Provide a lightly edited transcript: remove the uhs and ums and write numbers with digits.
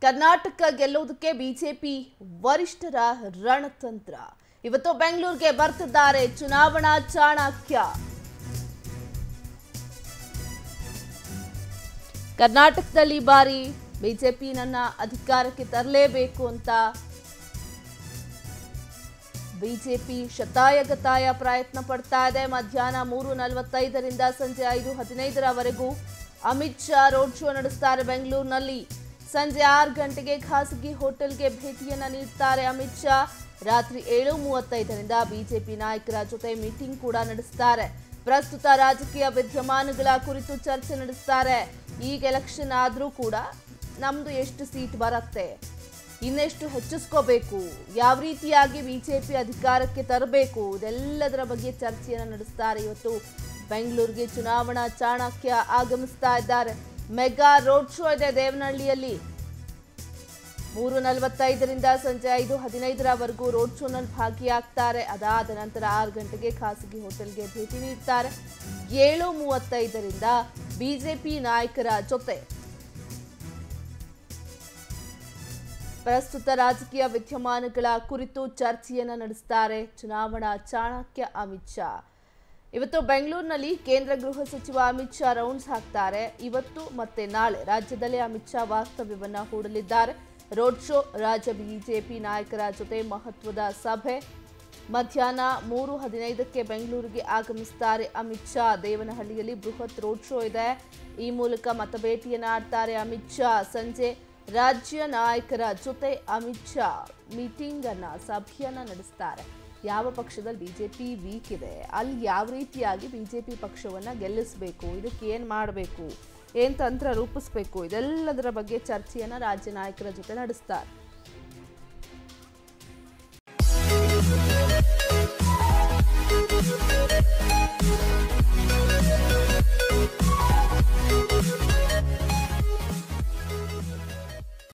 Karnataka ಗೆಲ್ಲುವುದಕ್ಕೆ BJP ವರಿಷ್ಠರ ರಣತಂತ್ರ. ಇವತ್ತು ಬೆಂಗಳೂರಿಗೆ ಬರ್ತಿದ್ದಾರೆ ಚುನಾವಣಾ ಚಾಣಕ್ಯ. ಕರ್ನಾಟಕದಲ್ಲಿ ಬಾರಿ ಬಿಜೆಪಿ ನನ್ನ ಅಧಿಕಾರಕ್ಕೆ ತರಲೇಬೇಕು ಅಂತ ಬಿಜೆಪಿ ಶತಾಯಗತಾಯ ಪ್ರಯತ್ನ ಪಡ್ತಾ ಇದೆ. ಮಧ್ಯಾಹ್ನ 3:45ರಿಂದ ಸಂಜೆ 5:15ರವರೆಗೂ ಅಮಿತ್ ಶಾ ರೋಡ್ ಶೋ ನಡೆಸ್ತಾರೆ ಬೆಂಗಳೂರಿನಲ್ಲಿ. ಸಂಜೆ 6 ಗಂಟೆಗೆ ಖಾಸಗಿ ಹೋಟೆಲ್ಗೆ ಭೇಟಿಯನ್ನ ನೀಡ್ತಾರೆ ಅಮಿತ್ ಶಾ. ರಾತ್ರಿ 7:35ರಿಂದ ಬಿಜೆಪಿ ನಾಯಕರ ಜೊತೆ ಮೀಟಿಂಗ್ ಕೂಡ ನಡೆಸ್ತಾರೆ. ಪ್ರಸ್ತುತ ರಾಜಕೀಯ ವಿದ್ಯಮಾನಗಳ ಕುರಿತು ಚರ್ಚೆ ನಡೆಸ್ತಾರೆ. ಈಗ ಎಲೆಕ್ಷನ್ ಆದ್ರೂ ಕೂಡ ನಮ್ದು ಎಷ್ಟು ಸೀಟ್ ಬರುತ್ತೆ, ಇನ್ನೆಷ್ಟು ಹೆಚ್ಚಿಸ್ಕೋಬೇಕು, ಯಾವ ರೀತಿಯಾಗಿ ಬಿಜೆಪಿ ಅಧಿಕಾರಕ್ಕೆ ತರಬೇಕು, ಇದೆಲ್ಲದರ ಬಗ್ಗೆ ಚರ್ಚೆಯನ್ನು ನಡೆಸ್ತಾರೆ. ಇವತ್ತು ಬೆಂಗಳೂರಿಗೆ ಚುನಾವಣಾ ಚಾಣಕ್ಯ ಆಗಮಿಸ್ತಾ ಇದ್ದಾರೆ. ಮೆಗಾ ರೋಡ್ ಶೋ ಇದೆ ದೇವನಹಳ್ಳಿಯಲ್ಲಿ. 3:45ರಿಂದ ಸಂಜೆ 5:15ರವರೆಗೂ ರೋಡ್ ಶೋನಲ್ಲಿ ಭಾಗಿಯಾಗ್ತಾರೆ. ಅದಾದ ನಂತರ 6 ಗಂಟೆಗೆ ಖಾಸಗಿ ಹೋಟೆಲ್ಗೆ ಭೇಟಿ ನೀಡ್ತಾರೆ. 7:35ರಿಂದ ಬಿಜೆಪಿ ನಾಯಕರ ಜೊತೆ ಪ್ರಸ್ತುತ ರಾಜಕೀಯ ವಿದ್ಯಮಾನಗಳ ಕುರಿತು ಚರ್ಚೆಯನ್ನು ನಡೆಸ್ತಾರೆ ಚುನಾವಣಾ ಚಾಣಕ್ಯ ಅಮಿತ್ ಶಾ. ಇವತ್ತು ಬೆಂಗಳೂರಿನಲ್ಲಿ ಕೇಂದ್ರ ಗೃಹ ಸಚಿವ ಅಮಿತ್ ಶಾ ರೌಂಡ್ಸ್ ಹಾಕ್ತಾರೆ. ಇವತ್ತು ಮತ್ತೆ ನಾಳೆ ರಾಜ್ಯದಲ್ಲಿ ಅಮಿತ್ ಶಾ ವಾಸ್ತವ್ಯವನ್ನ ಹೂಡಲಿದ್ದಾರೆ. ರೋಡ್ ಶೋ, ರಾಜ್ಯ ಬಿಜೆಪಿ ನಾಯಕರ ಜೊತೆ ಮಹತ್ವದ ಸಭೆ. ಮಧ್ಯಾಹ್ನ 3:15ಕ್ಕೆ ಬೆಂಗಳೂರಿಗೆ ಆಗಮಿಸುತ್ತಾರೆ ಅಮಿತ್ ಶಾ. ದೇವನಹಳ್ಳಿಯಲ್ಲಿ ಬೃಹತ್ ರೋಡ್ ಶೋ ಇದೆ. ಈ ಮೂಲಕ ಮತಭೇಟಿಯನ್ನ ಆಡ್ತಾರೆ ಅಮಿತ್ ಶಾ. ಸಂಜೆ ರಾಜ್ಯ ನಾಯಕರ ಜೊತೆ ಅಮಿತ್ ಶಾ ಮೀಟಿಂಗ್ ಅನ್ನ, ಸಭೆಯನ್ನ ನಡೆಸ್ತಾರೆ. ಯಾವ ಪಕ್ಷದಲ್ಲಿ ಬಿಜೆಪಿ ವೀಕ್ ಇದೆ, ಅಲ್ಲಿ ಯಾವ ರೀತಿಯಾಗಿ ಬಿಜೆಪಿ ಪಕ್ಷವನ್ನ ಗೆಲ್ಲಿಸಬೇಕು, ಇದಕ್ಕೆ ಏನ್ ಮಾಡಬೇಕು, ಏನ್ ತಂತ್ರ ರೂಪಿಸಬೇಕು, ಇದೆಲ್ಲದರ ಬಗ್ಗೆ ಚರ್ಚೆಯನ್ನ ರಾಜ್ಯ ನಾಯಕರ ಜೊತೆ ನಡೆಸ್ತಾರೆ.